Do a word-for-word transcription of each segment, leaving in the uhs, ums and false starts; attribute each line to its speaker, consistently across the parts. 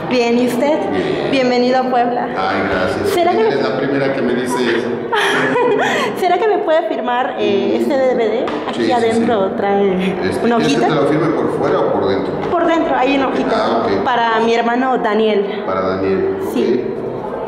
Speaker 1: Bien, ¿y usted?
Speaker 2: Bien.
Speaker 1: Bienvenido a Puebla.
Speaker 2: Ay, gracias.
Speaker 1: ¿Será que
Speaker 2: Eres
Speaker 1: me...
Speaker 2: la primera que me dice eso.
Speaker 1: ¿Será que me puede firmar eh, este D V D? Aquí
Speaker 2: Sí,
Speaker 1: adentro
Speaker 2: sí, sí.
Speaker 1: trae
Speaker 2: Este,
Speaker 1: una
Speaker 2: ¿quieres que
Speaker 1: hojita.
Speaker 2: te lo firme por fuera o por dentro?
Speaker 1: Por dentro, hay una hojita.
Speaker 2: Ah, ok.
Speaker 1: Para mi hermano Daniel.
Speaker 2: Para Daniel.
Speaker 1: Sí.
Speaker 2: Okay.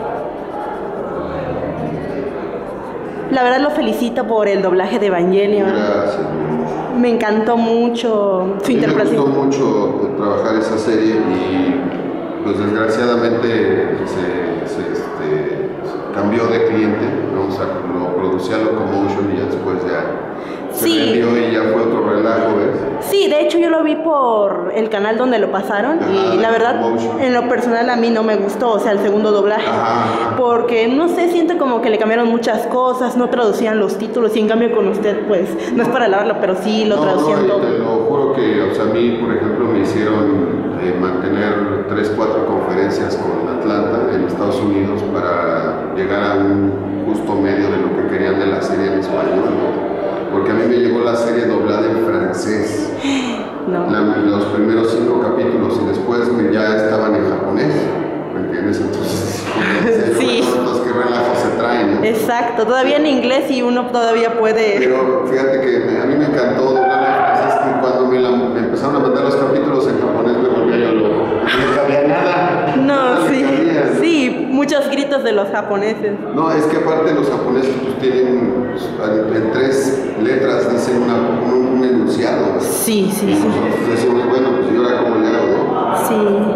Speaker 1: La verdad lo felicito por el doblaje de Evangelion.
Speaker 2: Gracias.
Speaker 1: Me encantó mucho su
Speaker 2: A mí
Speaker 1: interpretación.
Speaker 2: me gustó mucho trabajar esa serie y pues desgraciadamente se, se este, cambió de cliente, ¿no? O sea, lo producía Locomotion y ya después ya se
Speaker 1: Sí.
Speaker 2: vendió y ya fue otro relajo, ¿ves?
Speaker 1: Sí, de hecho yo lo vi por el canal donde lo pasaron.
Speaker 2: Ajá,
Speaker 1: y la verdad,
Speaker 2: Locomotion.
Speaker 1: en lo personal a mí no me gustó, o sea, el segundo doblaje.
Speaker 2: Ajá.
Speaker 1: Porque, no sé, siento como que le cambiaron muchas cosas, no traducían los títulos, y en cambio con usted, pues, no es para alabarlo, pero sí lo
Speaker 2: No,
Speaker 1: traducían
Speaker 2: no, y
Speaker 1: todo.
Speaker 2: te lo juro que, o sea, a mí, por ejemplo, me hicieron eh, mantener tres, cuatro conferencias con Atlanta en Estados Unidos para llegar a un justo medio de lo que querían de la serie en español, ¿no? Porque a mí me llegó la serie doblada en francés,
Speaker 1: No.
Speaker 2: la, los primeros cinco capítulos, y después me, ya estaban en japonés, ¿me entiendes? Entonces,
Speaker 1: Sí.
Speaker 2: entonces qué relajo se traen, ¿no?
Speaker 1: Exacto, todavía en inglés y uno todavía puede...
Speaker 2: Pero fíjate que me- a mí me encantó doblar en francés y cuando me, la, me empezaron a mandar los capítulos en japonés me volvía yo loco. No cabía nada.
Speaker 1: No,
Speaker 2: Nada le
Speaker 1: sí,
Speaker 2: cabía, ¿no?
Speaker 1: sí, muchos gritos de los japoneses.
Speaker 2: No, es que aparte los japoneses pues tienen en, en tres letras dicen una, un, un enunciado. ¿no?
Speaker 1: Sí, sí,
Speaker 2: Y
Speaker 1: sí.
Speaker 2: nosotros decimos, bueno, pues yo ahora cómo le hago, ¿no?
Speaker 1: Sí.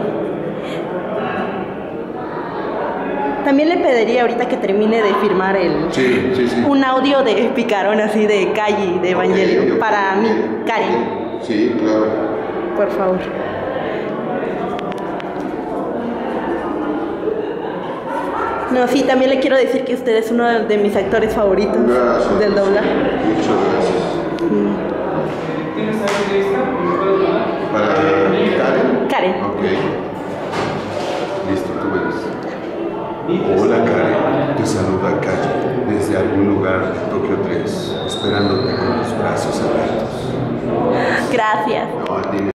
Speaker 1: También le pediría ahorita que termine de firmar el
Speaker 2: Sí, sí, sí.
Speaker 1: un audio de picarón así de calle de Evangelion
Speaker 2: Ok, ok,
Speaker 1: para
Speaker 2: ok.
Speaker 1: mí, Karen,
Speaker 2: Sí, claro.
Speaker 1: por favor. No, sí, también le quiero decir que usted es uno de mis actores favoritos
Speaker 2: Gracias.
Speaker 1: del doblaje.
Speaker 2: Muchas gracias.
Speaker 3: ¿Tienes algo lista? ¿Me puedes mandar?
Speaker 2: Para Karen.
Speaker 1: Karen.
Speaker 2: Ok. Listo, tú me dices. Hola Karen, te saluda Calle desde algún lugar de Tokio tres, esperándote con los brazos abiertos.
Speaker 1: Gracias.